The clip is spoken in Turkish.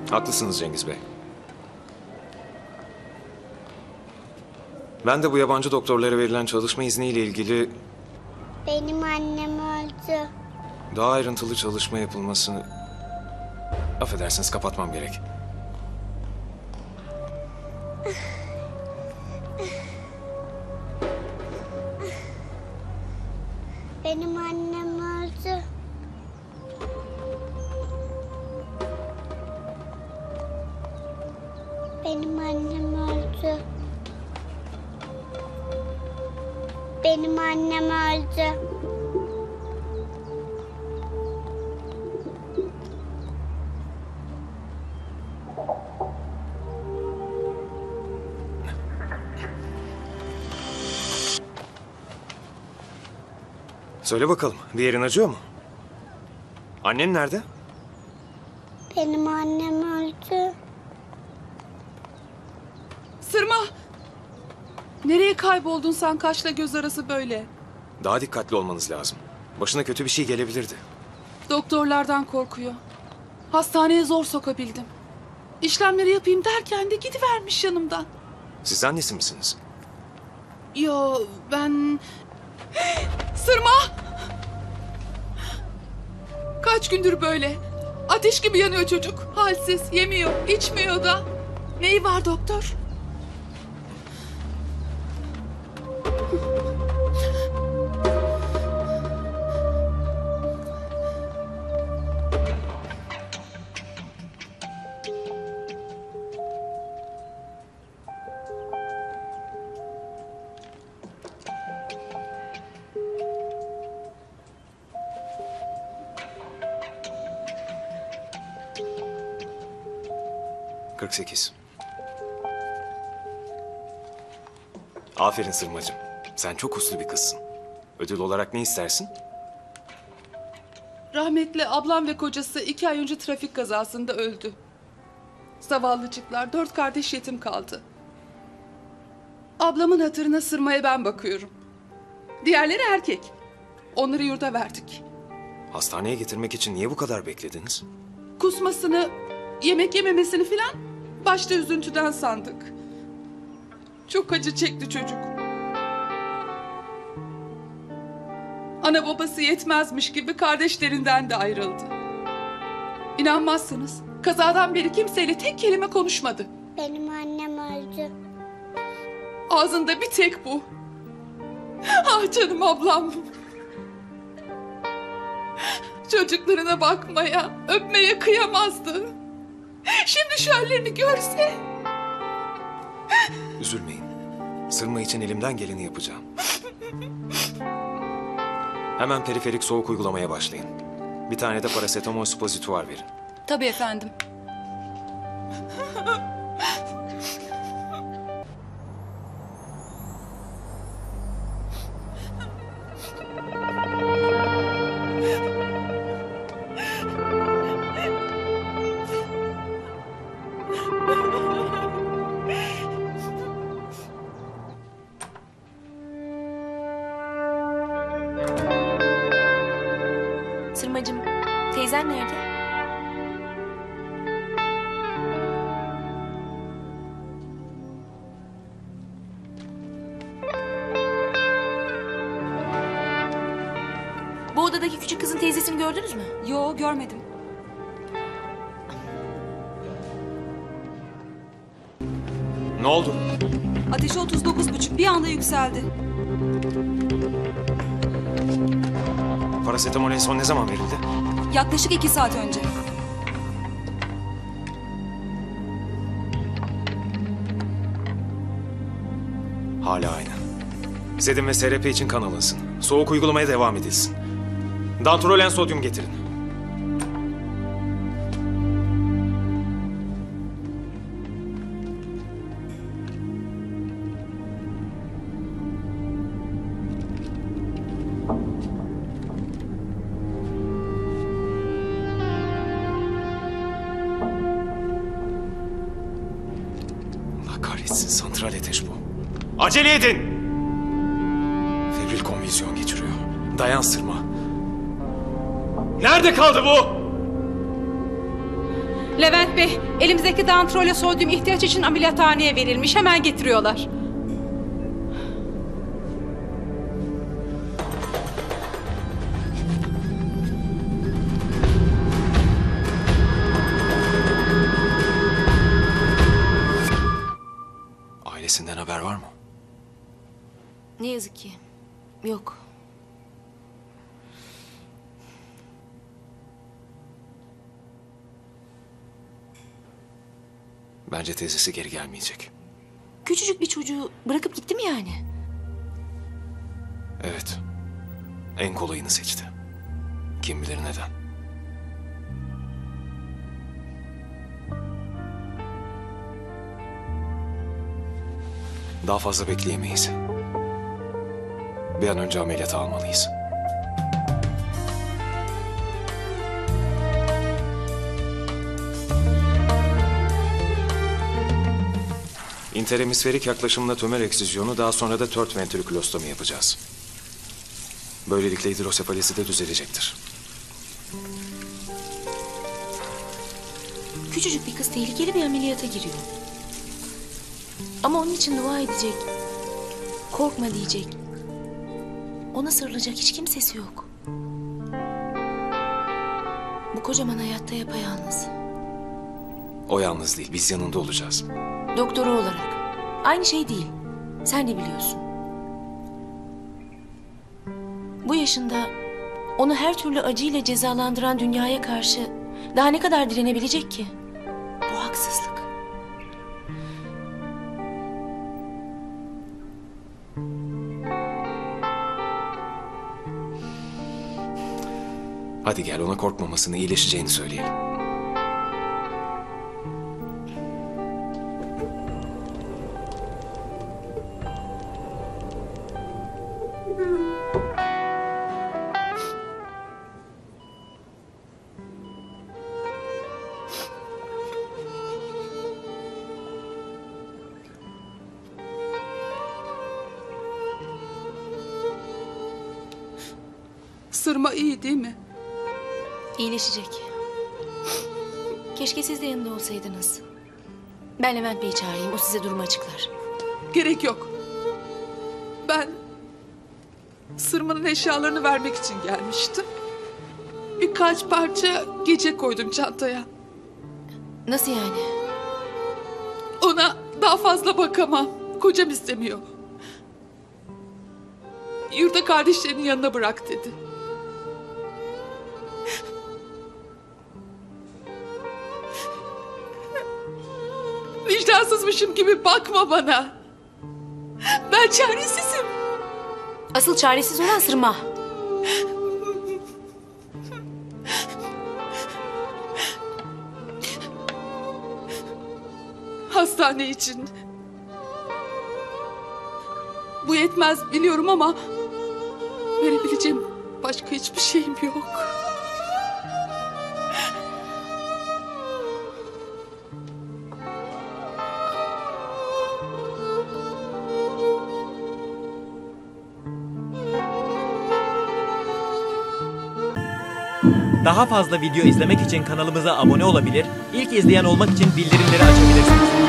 Haklısınız Cengiz Bey. Ben de bu yabancı doktorlara verilen çalışma izniyle ilgili Benim annem öldü. daha ayrıntılı çalışma yapılmasını... Affedersiniz, kapatmam gerek. Benim annem öldü. Benim annem öldü. Benim annem öldü. Söyle bakalım, bir yerin acıyor mu? Annen nerede? Benim annem öldü. Sırma! Nereye kayboldun sen kaşla göz arası böyle? Daha dikkatli olmanız lazım. Başına kötü bir şey gelebilirdi. Doktorlardan korkuyor. Hastaneye zor sokabildim. İşlemleri yapayım derken de gidivermiş yanımdan. Siz annesi misiniz? Yo ben... Sırma! Kaç gündür böyle? Ateş gibi yanıyor çocuk. Halsiz, yemiyor, içmiyor da. Neyi var doktor? ...48. Aferin Sırmacığım. Sen çok uslu bir kızsın. Ödül olarak ne istersin? Rahmetli ablam ve kocası 2 ay önce trafik kazasında öldü. Zavallıcıklar 4 kardeş yetim kaldı. Ablamın hatırına Sırma'ya ben bakıyorum. Diğerleri erkek. Onları yurda verdik. Hastaneye getirmek için niye bu kadar beklediniz? Kusmasını, yemek yememesini filan başta üzüntüden sandık. Çok acı çekti çocuk. Ana babası yetmezmiş gibi kardeşlerinden de ayrıldı. İnanmazsınız, kazadan beri kimseyle tek kelime konuşmadı. Benim annem öldü. Ağzında bir tek bu. Ah canım ablam. Çocuklarına bakmaya, öpmeye kıyamazdı. Şimdi şu hallerini görse. Üzülmeyin. Sırma için elimden geleni yapacağım. Hemen periferik soğuk uygulamaya başlayın. Bir tane de parasetamol supozituar verin. Tabii efendim. Sırmacığım, teyzen nerede? Bu odadaki küçük kızın teyzesini gördünüz mü? Yo, görmedim. Ne oldu? Ateşi 39,5 bir anda yükseldi. Parasetamol en son ne zaman verildi? Yaklaşık 2 saat önce. Hala aynı. Sedin ve SRP için kan alınsın. Soğuk uygulamaya devam edilsin. Dantrolen sodyum getirin. Allah kahretsin, santral ateş bu. Acele edin! Febril konvülsyon geçiriyor. Dayan Sırma. Nerede kaldı bu? Levent Bey, elimizdeki dantrole sodyum ihtiyaç için ameliyathaneye verilmiş. Hemen getiriyorlar. Ailesinden haber var mı? Ne yazık ki. Yok. Bence teyzesi geri gelmeyecek. Küçücük bir çocuğu bırakıp gitti mi yani? Evet. En kolayını seçti. Kim bilir neden. Daha fazla bekleyemeyiz. Bir an önce ameliyata almalıyız. İnteremisferik yaklaşımla tümör eksizyonu, daha sonra da tört ventrikülostomi yapacağız. Böylelikle hidrosefalesi de düzelecektir. Küçücük bir kız tehlikeli bir ameliyata giriyor. Ama onun için dua edecek. Korkma diyecek. Ona sarılacak hiç kimsesi yok. Bu kocaman hayatta yapayalnız. O yalnız değil, biz yanında olacağız. Doktoru olarak. Aynı şey değil. Sen de biliyorsun. Bu yaşında onu her türlü acıyla cezalandıran dünyaya karşı daha ne kadar direnebilecek ki? Bu haksızlık. Hadi gel, ona korkmamasını, iyileşeceğini söyleyelim. Sırma iyi değil mi? İyileşecek. Keşke siz de yanında olsaydınız. Ben Levent Bey'i çağırayım. O size durumu açıklar. Gerek yok. Ben Sırma'nın eşyalarını vermek için gelmiştim. Birkaç parça gece koydum çantaya. Nasıl yani? Ona daha fazla bakamam. Kocam istemiyor. Yurda kardeşlerinin yanına bırak dedi. Vicdansızmışım gibi bakma bana. Ben çaresizim. Asıl çaresiz olan Sırma. Hastane için. Bu yetmez biliyorum ama verebileceğim başka hiçbir şeyim yok. Daha fazla video izlemek için kanalımıza abone olabilir, ilk izleyen olmak için bildirimleri açabilirsiniz.